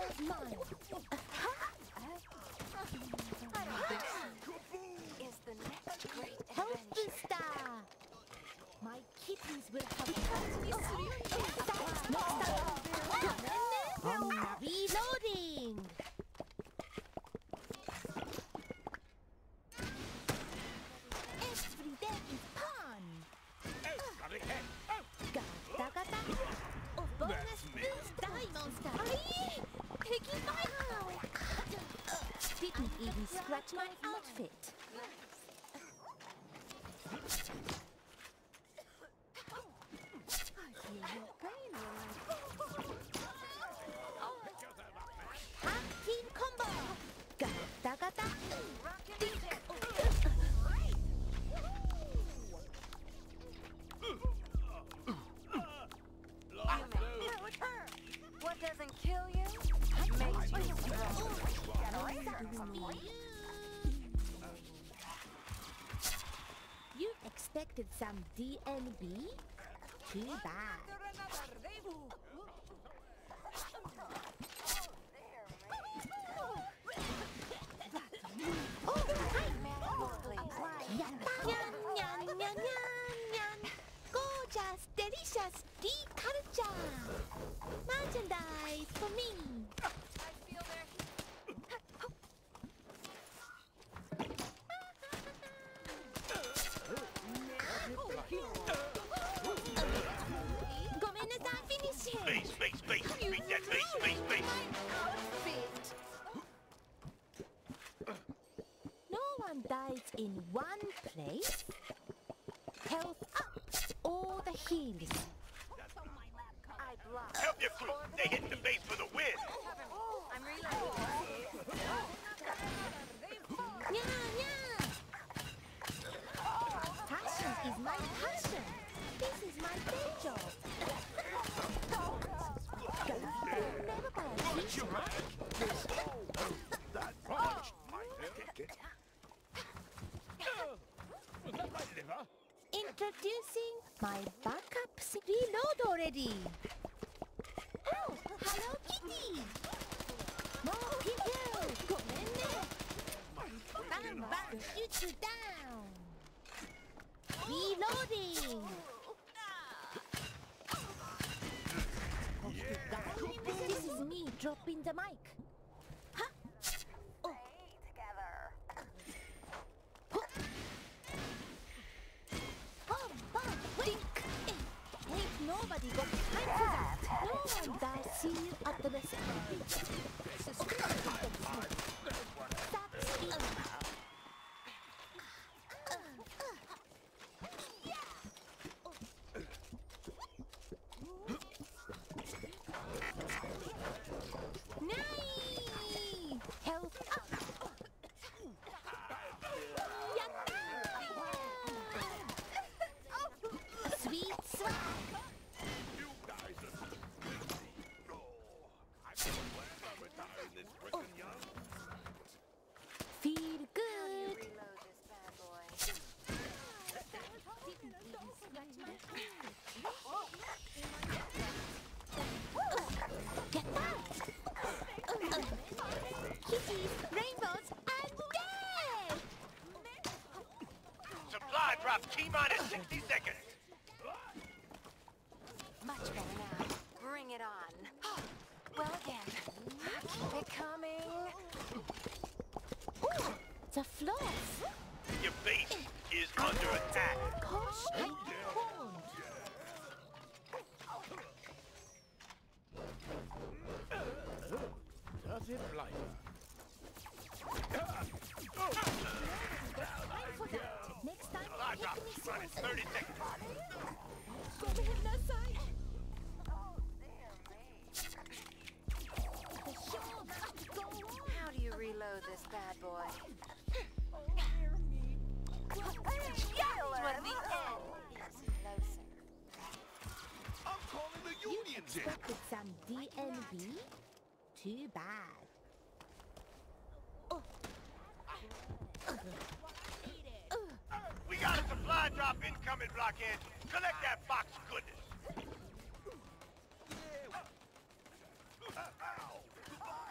is mine. I don't think so. Is the next great Help the adventure. star. My kittens will have reloading. Every day is fun. Gata gata. Oh, bonus boost die monster. Aye, Piggy Michael. Didn't even scratch my outfit. I feel your pain when Hack team combo. Gata gata. What doesn't kill you makes you stronger. You expected some DNB? Too bad. Nyan, nyan, nyan, nyan. Gorgeous, delicious, deep culture. Merchandise for me. I feel their heat. Gomenasai, finish him. Space. Beat that space. Outfit. No one dies in one place. Health up, all the heals. I block. Help your crew. They hit the base for the win. I'm reloading. Nya. Passion is my passion. This is my day job. Never buy a t-shirt. That punched my ticket. Was that my liver? Introducing my backup. Reload already. Oh, hello Kitty. More people. Gomenne. Bam, shoot you down. Reloading. This is me dropping the mic. Huh? Oh. Together. Dink! Ain't nobody got time for that. No one dies. See you at the restaurant. Nice! Health up! Yatta! Sweet swag! You guys are crazy. No. I'm glad I'm retiring this frickin' young. Feel good! Reload this bad boy. Get that! Kitties, rainbows, and dead! Supply drop T-minus 60 seconds. Much better now. Bring it on. Well again. Keep it coming. Ooh, the floss! Your base is under attack. Gosh, I can't! Does it blight? Next time, Supply drop T-minus 30 seconds. go to him that side! The show must go on! How do you reload this bad boy? When the end is closer. I'm calling the You unions in. expected some DNV? Too bad. We got a supply drop incoming, Blockhead. Collect that box of goodness. Ow.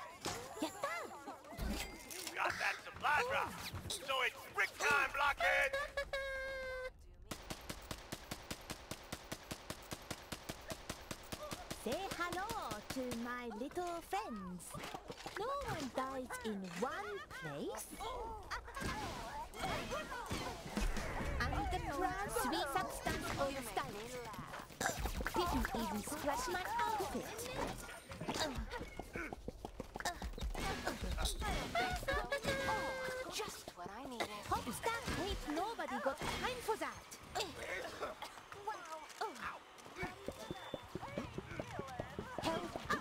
ones. No one dies in one place. Underground sweet substance on your style. Didn't even scratch my outfit. Just what I needed. Hopstack ain't nobody got time for that. Help up.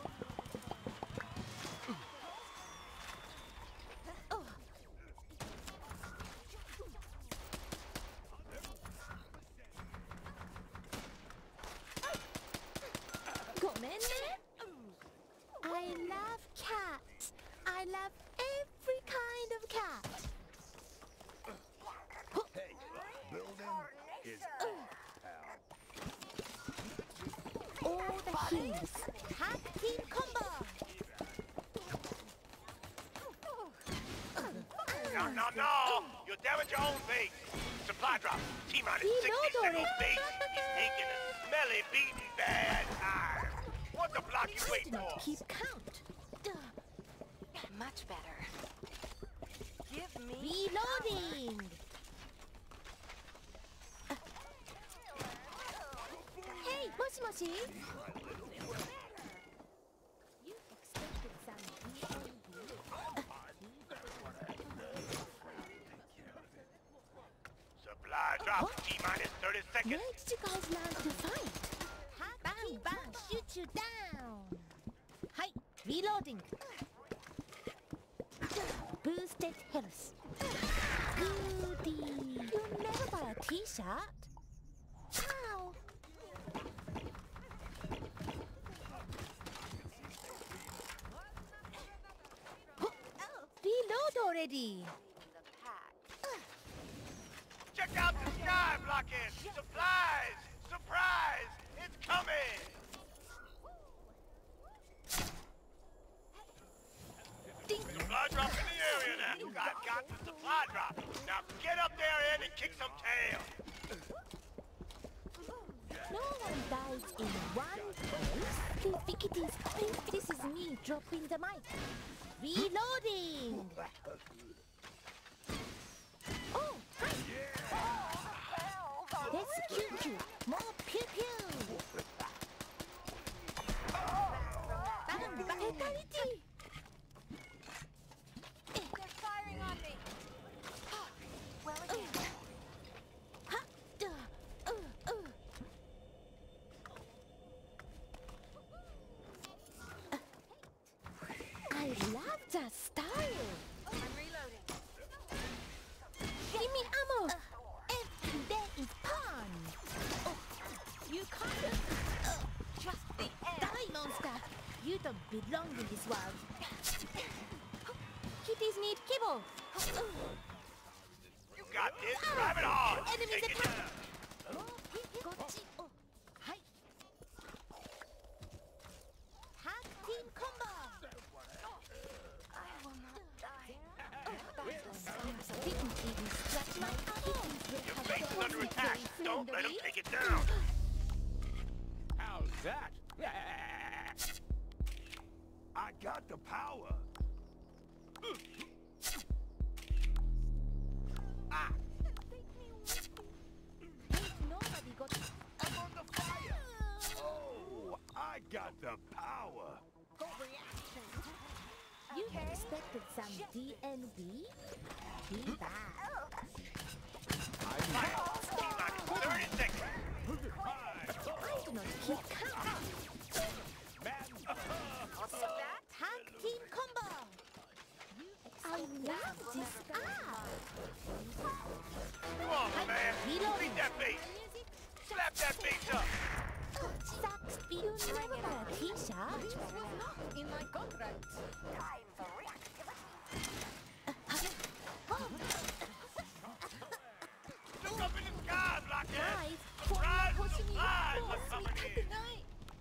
I love cats. I love every kind of cat. Hey, building is All the heels. Tag team combo. No! You'll damage your own base. Supply drop. T-minus 60 Reload seconds already. base. He's taking a smelly, beaten, bad time. What the block you I waiting do not for? keep count. Much better. Give me Reloading. Hey, moshi moshi. You expected some Supply drop. T-minus 30 seconds. Where did you guys learn to fight? Bang, bang, shoot you down. Hi, reloading. Boosted health. Goody. You'll never buy a t-shirt. Ow. Reload already. the pack. Check out the sky blockade. Supplies. Surprise. It's coming. Supply drop in the area now. You guys got the supply drop. Now get up there and kick some tail. No one dies in one place. Please, Vickities, please, this is me dropping the mic. Reloading! Oh, hi! Let's cute you. More pew-pew! Bang, bang, fatality! They're firing on me. Well again. Ha! I love that style! I'm reloading. Give me ammo! Every day is fun! Oh, you can't... just the die, monster! You don't belong in this world. Kitties need kibble! You got this. Drive it hard. Enemies Take it attack! down. Gotcha! Oh, hi! Tag team combo! I will not die. Didn't even scratch my arm! Your base is under attack. Don't let him take it down. How's that? I got the power. Ah! Nobody got... I'm on the fire. Oh, I got the power. You expected some DNV? Be back. Fire. T-minus 30 seconds. I do not keep count. I'll take that. Tag team combo. I love this art. Come on, man. Reloading. Beat that base. Slap that base up. Sucks. You never buy a t-shirt. In my contract. Time for Look up in the sky, Blockhead. Guys, Surprise, pushing you. supplies Oh, are coming sweet in. night.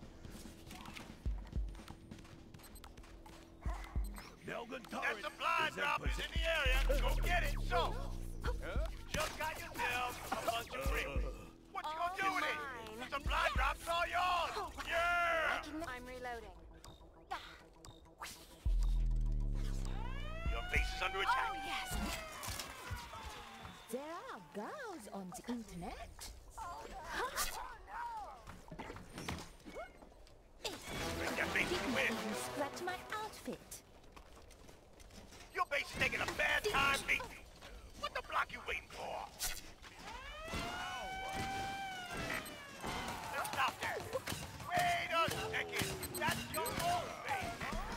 That supply drop is in the area. Go get it. So, you just got yourself a bunch of bricks. What you gonna do with it? mine. The supply drop's all yours. Yeah. I'm reloading. under attack. Oh, yes. There are girls on the internet. Bring that base to Didn't win. even scratch my outfit. Your base is taking a bad time beating me. What the block you waiting for? Now stop that. Wait a second. That's your own base.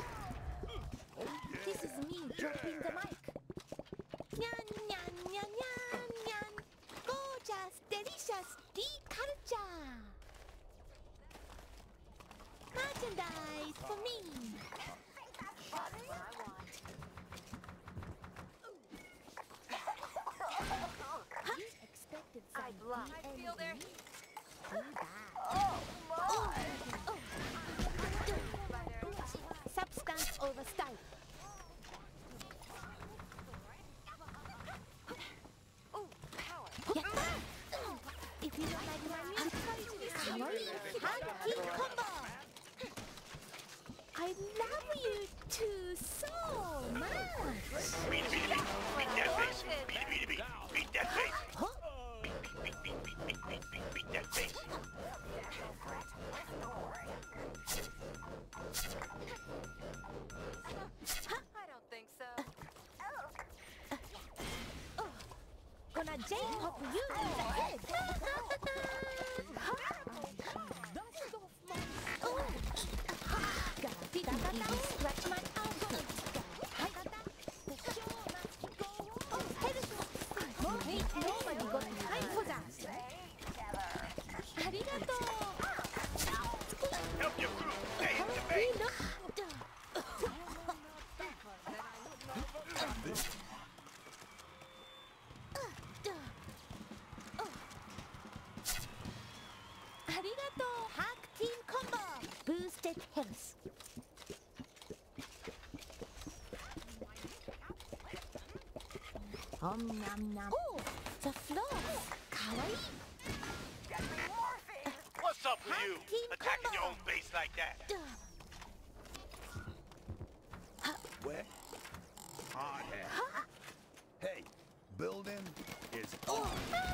This is me dropping the mic. Nyan, nyan, nyan, nyan, nyan. Gorgeous, delicious, deep culture. Merchandise for me. You expected some I feel their D&D? heat. Too bad. Substance over style. Ooh, power. If you don't like my music, kawaii hard kick combo. I love you two so much. Beat that base. Beat that base. Huh? Beat that base. I don't think so. Gonna J-pop you in the head. Didn't even scratch my outfit. Ain't nobody got time for that. Arigato. Help your crew. Stay in the base. Arigato. Hack team combo. Boosted health. Nom nom. Oh, the floor. Kawaii. What's up with you? Hack team Attacking your combo. own base like that. Where? Hard hat. Hey, building is on.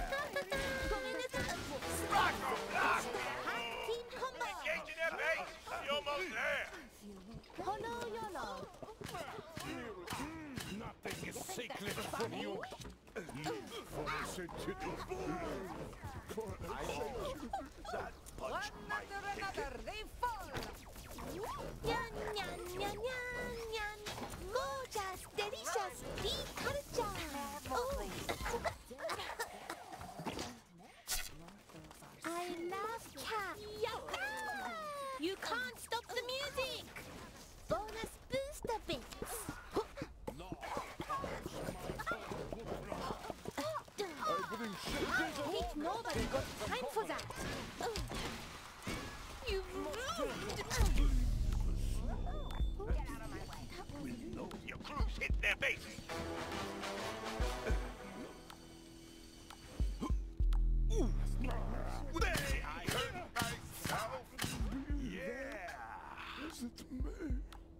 Rock or block. Hack team combo. Engaging their base. You're almost there. Holo yolo. Nothing is secret from you. That punch might take it. They fall. Nyan nyan nyan nyan nyan. Gorgeous, delicious, deep culture. Oh. I love cat. You can't stop the music. Bonus booster bits. Ain't nobody got time for that. You ruined. Your crew's hitting their base. Hey, I heard myself. Yeah. Is it me?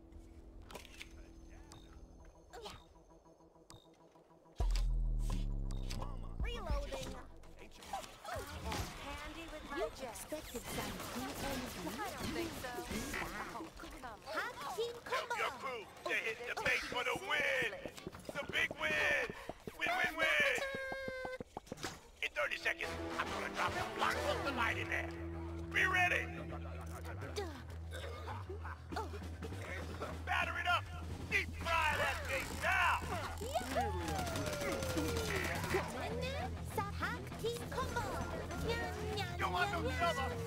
Reloading. Handy with my You jet. expected some D&D? I don't think so. Oh, come Hack team combo. Your crew, they're hitting the base for the win. The big win. Win, win, win. In 30 seconds, I'm gonna drop a block of the light in there. Be ready. Batter it up. Deep fry that thing now. Hack team combo. Nyan, nyan, You want nyan, no nyan. trouble?